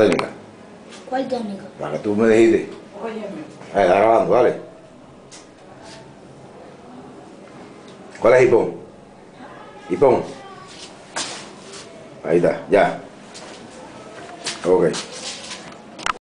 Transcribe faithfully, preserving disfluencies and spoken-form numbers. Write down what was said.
técnica. ¿Cuál técnica? La que tú me dijiste. Óyeme. Ahí, está grabando, dale. ¿Cuál es hipón? Hipón. Ahí está, ya. Ok.